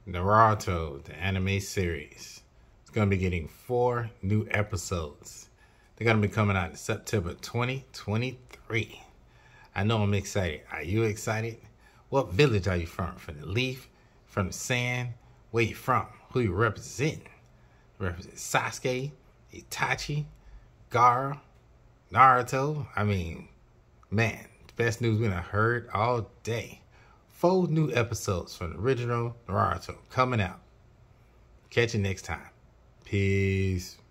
Naruto, the anime series. It's going to be getting 4 new episodes. They're going to be coming out in September 2023. I know I'm excited. Are you excited? What village are you from? From the leaf? From the sand? Where you from? Who you represent? You represent Sasuke, Itachi, Gaara, Naruto. I mean, man, the best news we done heard all day. 4 new episodes from the original Naruto coming out. Catch you next time. Peace.